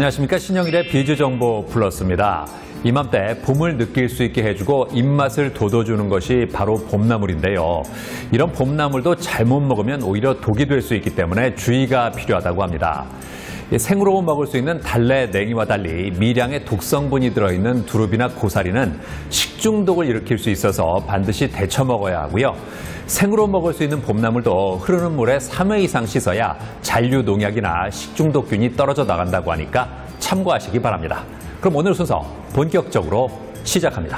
안녕하십니까. 신영일의 비즈정보 플러스입니다. 이맘때 봄을 느낄 수 있게 해주고 입맛을 돋워주는 것이 바로 봄나물인데요. 이런 봄나물도 잘못 먹으면 오히려 독이 될 수 있기 때문에 주의가 필요하다고 합니다. 생으로 먹을 수 있는 달래, 냉이와 달리 미량의 독성분이 들어있는 두릅이나 고사리는 식중독을 일으킬 수 있어서 반드시 데쳐 먹어야 하고요. 생으로 먹을 수 있는 봄나물도 흐르는 물에 3회 이상 씻어야 잔류 농약이나 식중독균이 떨어져 나간다고 하니까 참고하시기 바랍니다. 그럼 오늘 순서 본격적으로 시작합니다.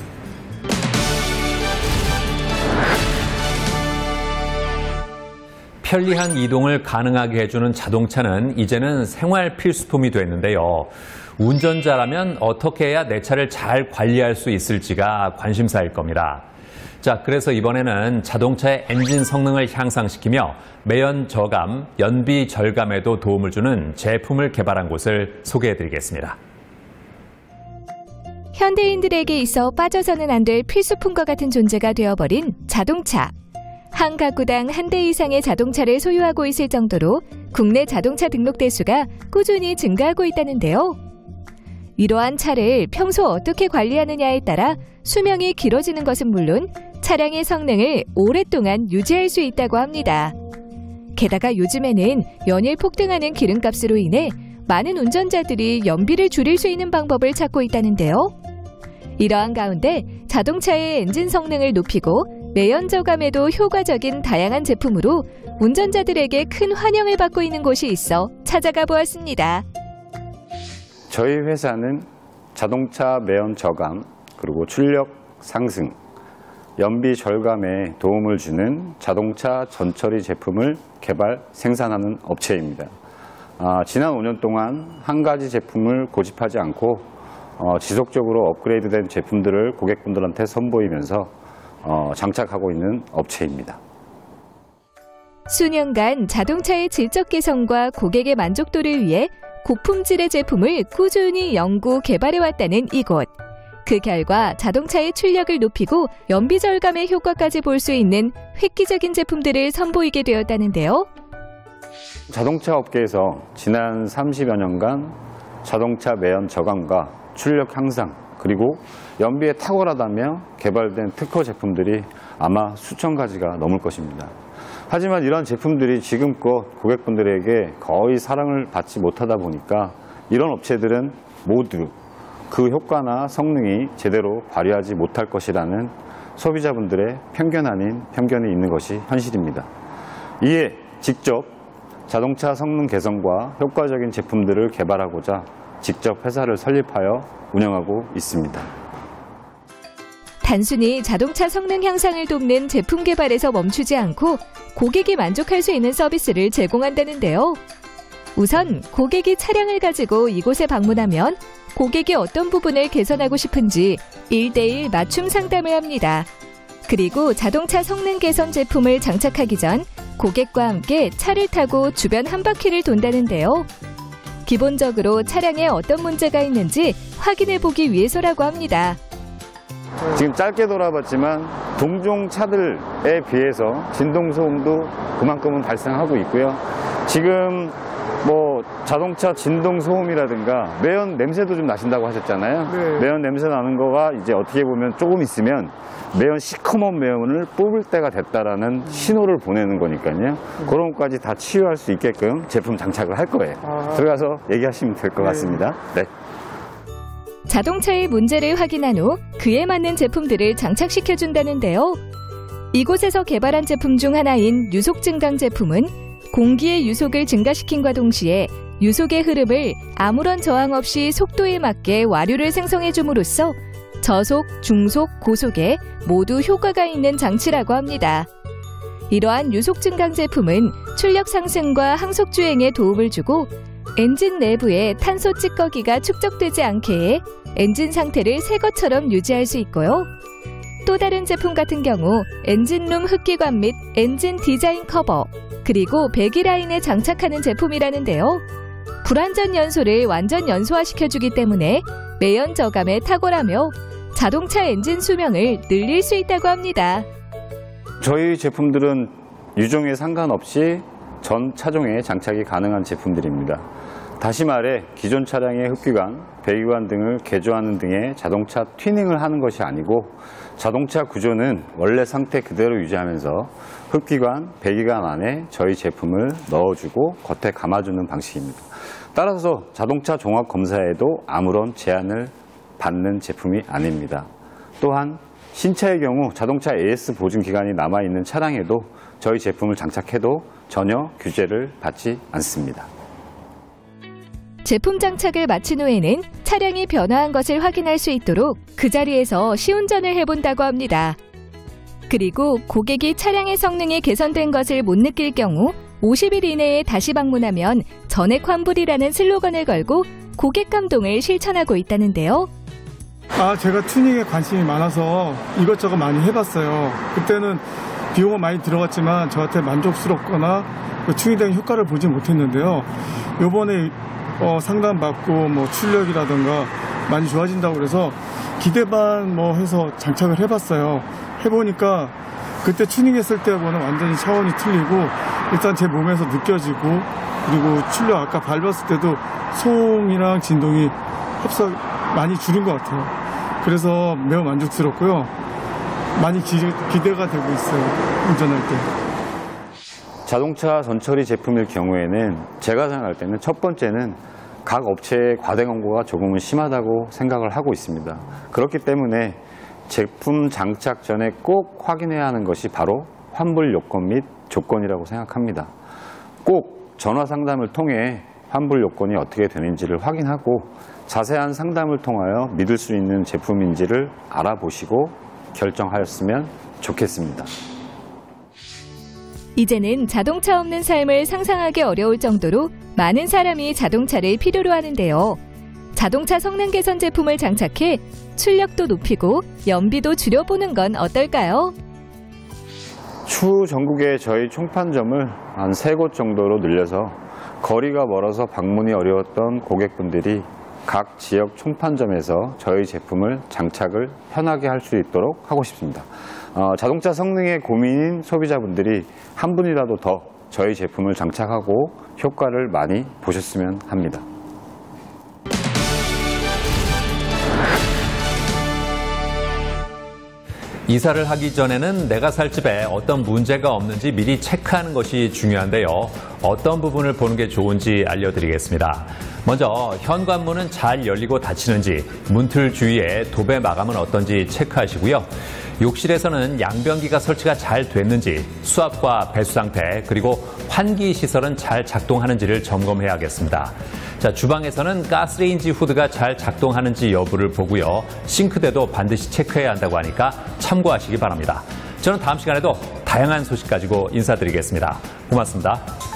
편리한 이동을 가능하게 해주는 자동차는 이제는 생활 필수품이 됐는데요. 운전자라면 어떻게 해야 내 차를 잘 관리할 수 있을지가 관심사일 겁니다. 자, 그래서 이번에는 자동차의 엔진 성능을 향상시키며 매연 저감, 연비 절감에도 도움을 주는 제품을 개발한 곳을 소개해드리겠습니다. 현대인들에게 있어 빠져서는 안 될 필수품과 같은 존재가 되어버린 자동차. 한 가구당 한 대 이상의 자동차를 소유하고 있을 정도로 국내 자동차 등록 대수가 꾸준히 증가하고 있다는데요. 이러한 차를 평소 어떻게 관리하느냐에 따라 수명이 길어지는 것은 물론 차량의 성능을 오랫동안 유지할 수 있다고 합니다. 게다가 요즘에는 연일 폭등하는 기름값으로 인해 많은 운전자들이 연비를 줄일 수 있는 방법을 찾고 있다는데요. 이러한 가운데 자동차의 엔진 성능을 높이고 매연 저감에도 효과적인 다양한 제품으로 운전자들에게 큰 환영을 받고 있는 곳이 있어 찾아가 보았습니다. 저희 회사는 자동차 매연 저감, 그리고 출력 상승, 연비 절감에 도움을 주는 자동차 전처리 제품을 개발, 생산하는 업체입니다. 지난 5년 동안 한 가지 제품을 고집하지 않고 지속적으로 업그레이드된 제품들을 고객분들한테 선보이면서 장착하고 있는 업체입니다. 수년간 자동차의 질적 개선과 고객의 만족도를 위해 고품질의 제품을 꾸준히 연구, 개발해왔다는 이곳. 그 결과 자동차의 출력을 높이고 연비 절감의 효과까지 볼 수 있는 획기적인 제품들을 선보이게 되었다는데요. 자동차 업계에서 지난 30여 년간 자동차 매연 저감과 출력 향상, 그리고 연비에 탁월하다며 개발된 특허 제품들이 아마 수천 가지가 넘을 것입니다. 하지만 이런 제품들이 지금껏 고객분들에게 거의 사랑을 받지 못하다 보니까 이런 업체들은 모두 그 효과나 성능이 제대로 발휘하지 못할 것이라는 소비자분들의 편견 아닌 편견이 있는 것이 현실입니다. 이에 직접 자동차 성능 개선과 효과적인 제품들을 개발하고자 직접 회사를 설립하여 운영하고 있습니다. 단순히 자동차 성능 향상을 돕는 제품 개발에서 멈추지 않고 고객이 만족할 수 있는 서비스를 제공한다는데요. 우선 고객이 차량을 가지고 이곳에 방문하면 고객이 어떤 부분을 개선하고 싶은지 1:1 맞춤 상담을 합니다. 그리고 자동차 성능 개선 제품을 장착하기 전 고객과 함께 차를 타고 주변 한 바퀴를 돈다는데요. 기본적으로 차량에 어떤 문제가 있는지 확인해 보기 위해서라고 합니다. 지금 짧게 돌아봤지만 동종 차들에 비해서 진동 소음도 그만큼은 발생하고 있고요. 지금 자동차 진동 소음이라든가 매연 냄새도 좀 나신다고 하셨잖아요. 네. 매연 냄새 나는 거가 이제 어떻게 보면 조금 있으면 매연 시커먼 매연을 뽑을 때가 됐다라는 신호를 보내는 거니까요. 그런 것까지 다 치유할 수 있게끔 제품 장착을 할 거예요. 들어가서 얘기하시면 될 것 같습니다. 네. 자동차의 문제를 확인한 후 그에 맞는 제품들을 장착시켜준다는데요. 이곳에서 개발한 제품 중 하나인 유속 증강 제품은 공기의 유속을 증가시킨과 동시에 유속의 흐름을 아무런 저항 없이 속도에 맞게 와류를 생성해줌으로써 저속, 중속, 고속에 모두 효과가 있는 장치라고 합니다. 이러한 유속 증강 제품은 출력 상승과 항속 주행에 도움을 주고 엔진 내부에 탄소 찌꺼기가 축적되지 않게 해 엔진 상태를 새 것처럼 유지할 수 있고요. 또 다른 제품 같은 경우 엔진룸 흡기관 및 엔진 디자인 커버, 그리고 배기 라인에 장착하는 제품이라는데요. 불완전 연소를 완전 연소화시켜주기 때문에 매연 저감에 탁월하며 자동차 엔진 수명을 늘릴 수 있다고 합니다. 저희 제품들은 유종에 상관없이 전 차종에 장착이 가능한 제품들입니다. 다시 말해 기존 차량의 흡기관, 배기관 등을 개조하는 등의 자동차 튜닝을 하는 것이 아니고 자동차 구조는 원래 상태 그대로 유지하면서 흡기관, 배기관 안에 저희 제품을 넣어주고 겉에 감아주는 방식입니다. 따라서 자동차 종합 검사에도 아무런 제한을 받는 제품이 아닙니다. 또한 신차의 경우 자동차 AS 보증 기간이 남아있는 차량에도 저희 제품을 장착해도 전혀 규제를 받지 않습니다. 제품 장착을 마친 후에는 차량이 변화한 것을 확인할 수 있도록 그 자리에서 시운전을 해본다고 합니다. 그리고 고객이 차량의 성능이 개선된 것을 못 느낄 경우 50일 이내에 다시 방문하면 전액 환불이라는 슬로건을 걸고 고객 감동을 실천하고 있다는데요. 제가 튜닝에 관심이 많아서 이것저것 많이 해봤어요. 그때는 비용은 많이 들어갔지만 저한테 만족스럽거나 튜닝된 효과를 보지 못했는데요. 요번에 상담받고 출력이라든가 많이 좋아진다고 그래서 기대 반 해서 장착을 해봤어요. 해보니까 그때 튜닝했을 때하고는 완전히 차원이 틀리고 일단 제 몸에서 느껴지고 그리고 출력 아까 밟았을 때도 소음이랑 진동이 합석 많이 줄은 것 같아요. 그래서 매우 만족스럽고요. 많이 기대가 되고 있어요. 운전할 때. 자동차 전처리 제품일 경우에는 제가 생각할 때는 첫 번째는 각 업체의 과대 광고가 조금은 심하다고 생각을 하고 있습니다. 그렇기 때문에 제품 장착 전에 꼭 확인해야 하는 것이 바로 환불 요건 및 조건이라고 생각합니다. 꼭 전화 상담을 통해 환불 요건이 어떻게 되는지를 확인하고 자세한 상담을 통하여 믿을 수 있는 제품인지를 알아보시고 결정하였으면 좋겠습니다. 이제는 자동차 없는 삶을 상상하기 어려울 정도로 많은 사람이 자동차를 필요로 하는데요. 자동차 성능 개선 제품을 장착해 출력도 높이고 연비도 줄여보는 건 어떨까요? 추후 전국에 저희 총판점을 한 3곳 정도로 늘려서 거리가 멀어서 방문이 어려웠던 고객분들이 각 지역 총판점에서 저희 제품을 장착을 편하게 할 수 있도록 하고 싶습니다. 자동차 성능에 고민인 소비자분들이 한 분이라도 더 저희 제품을 장착하고 효과를 많이 보셨으면 합니다. 이사를 하기 전에는 내가 살 집에 어떤 문제가 없는지 미리 체크하는 것이 중요한데요. 어떤 부분을 보는 게 좋은지 알려드리겠습니다. 먼저 현관문은 잘 열리고 닫히는지, 문틀 주위에 도배 마감은 어떤지 체크하시고요. 욕실에서는 양변기가 설치가 잘 됐는지, 수압과 배수 상태, 그리고 환기 시설은 잘 작동하는지를 점검해야겠습니다. 자, 주방에서는 가스레인지 후드가 잘 작동하는지 여부를 보고요. 싱크대도 반드시 체크해야 한다고 하니까 참고하시기 바랍니다. 저는 다음 시간에도 다양한 소식 가지고 인사드리겠습니다. 고맙습니다.